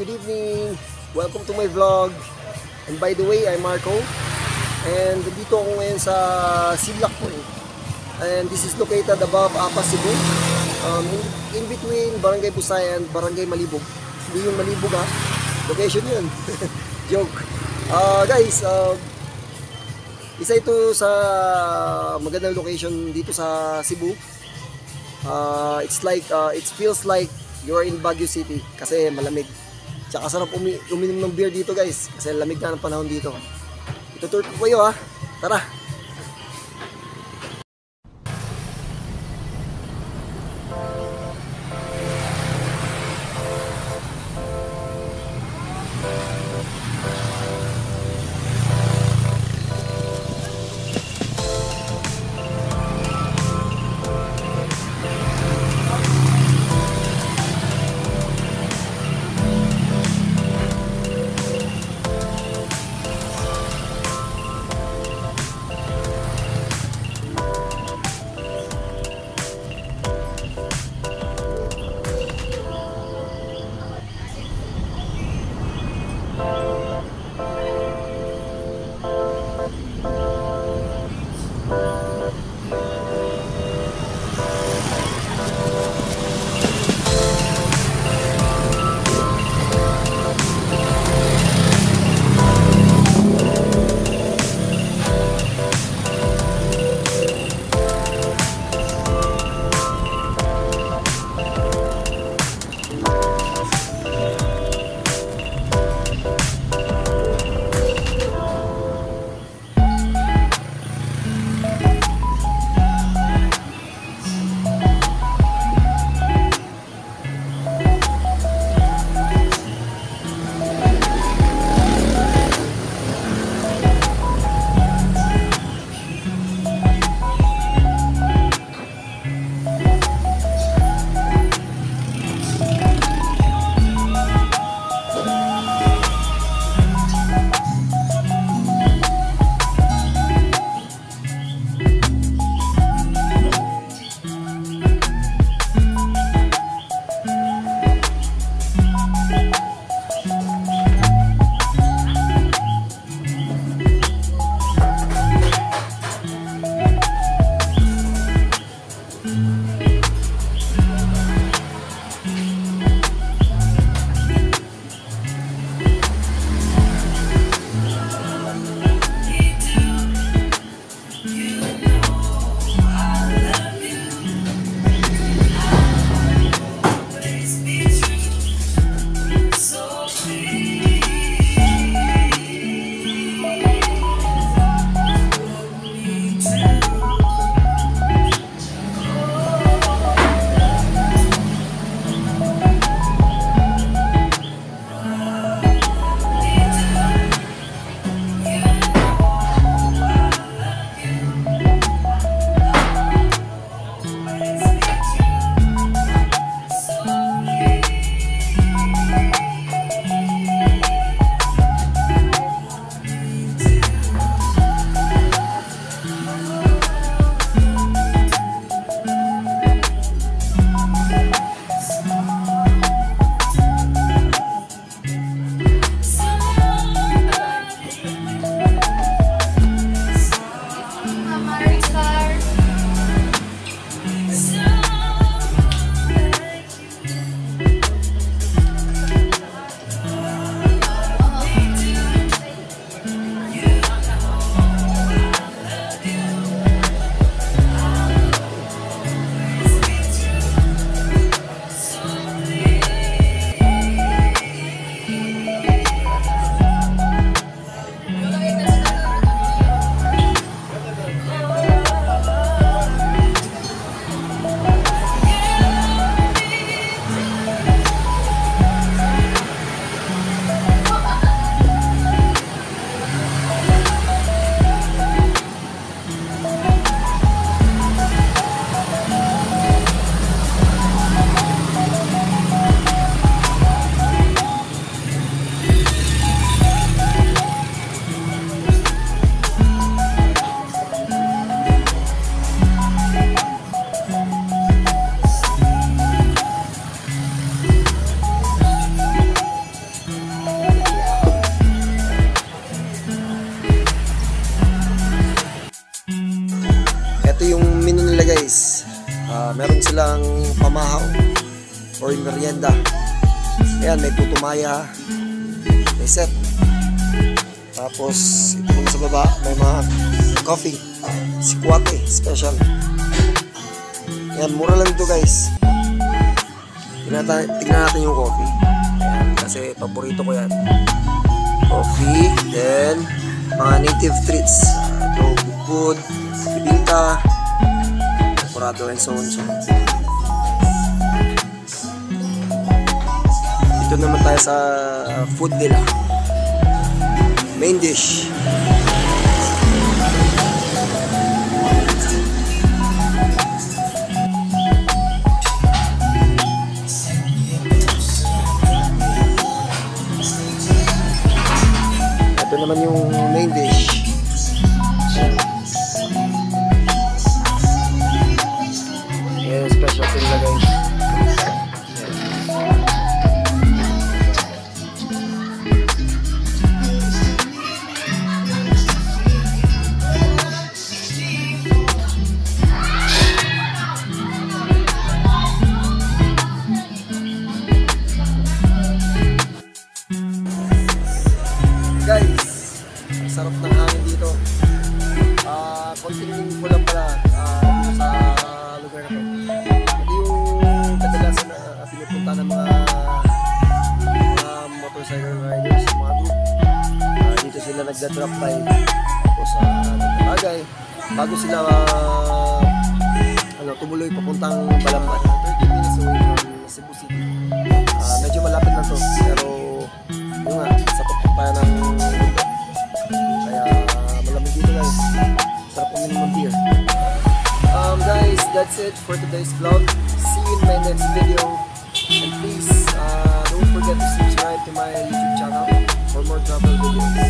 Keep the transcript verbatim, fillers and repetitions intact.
good evening! Welcome to my vlog. And by the way, I'm Marco. And dito ako ngayon sa Sidlak po eh. And this is located above Apa, Cebu. Um, in, in between Barangay Busay and Barangay Malubog. Hindi yung Malubog ha. Location yun. Joke. Uh, guys, uh, isa ito sa magandang location dito sa Cebu. Uh, it's like, uh, it feels like you're in Baguio City kasi malamig. Tsaka sarap umi uminom ng beer dito guys kasi lamig na ng panahon dito. Itutur ko kayo ha. Tara! guys, uh, meron silang pamahaw or merienda. Ayan, may putumaya, may set. Tapos ito naman sa baba, may mga coffee, sikwate special. Ayan, mura lang ito guys. Tignan natin, tignan natin yung coffee. Ayan, kasi paborito ko yan. Coffee, then mga native treats. Ito, bubud, bibingka, kurado, and so on. So, dito naman tayo sa food nila. Main dish. Ito naman yung main dish. Yan, specialty nila guys. Guys, ang sarap ng hangin dito. Ah, uh, konting ko lang pala uh, dito sa lugar na to. Ito yung kadalasan na uh, pinupunta ng mga mga motorcycle riders, mga group. Uh, dito sila nagda-drop by. Tapos sa uh, barangay bago sila uh, ano, tumuloy papuntang Balamban. thirty minutes away from Cebu City. Uh, medyo malapit na to, pero yun nga, sa papunta ng kaya malamig dito guys. Sarap uminom ng beer. Um, guys, that's it for today's vlog. See you in my next video. And please, uh, don't forget to subscribe to my YouTube channel for more travel videos.